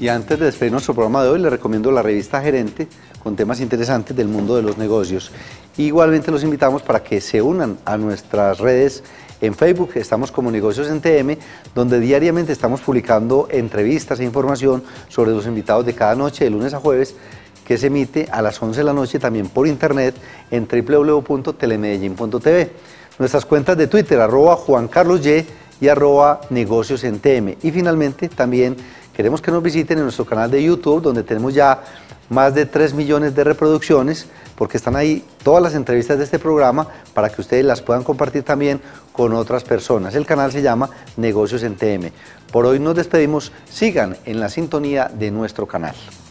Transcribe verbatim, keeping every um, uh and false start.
Y antes de despedir nuestro programa de hoy, les recomiendo la revista Gerente con temas interesantes del mundo de los negocios. Igualmente los invitamos para que se unan a nuestras redes en Facebook, estamos como Negocios en T M, donde diariamente estamos publicando entrevistas e información sobre los invitados de cada noche, de lunes a jueves, que se emite a las once de la noche también por internet en w w w punto telemedellín punto t v. Nuestras cuentas de Twitter, arroba Juan Carlos Y y arroba Negocios en T M. Y finalmente también queremos que nos visiten en nuestro canal de YouTube, donde tenemos ya más de tres millones de reproducciones, porque están ahí todas las entrevistas de este programa para que ustedes las puedan compartir también con otras personas. El canal se llama Negocios en T M. Por hoy nos despedimos, sigan en la sintonía de nuestro canal.